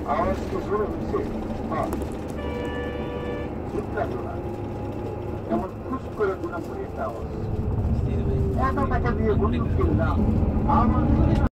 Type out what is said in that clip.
আওয়াজকে জোরে হয়েছে বা ঠিক লাগলো না, এমন খুশ করে গুণা করে একটা আওয়াজ। এত টাকা দিয়ে বন্দুক কিনলাম, আমার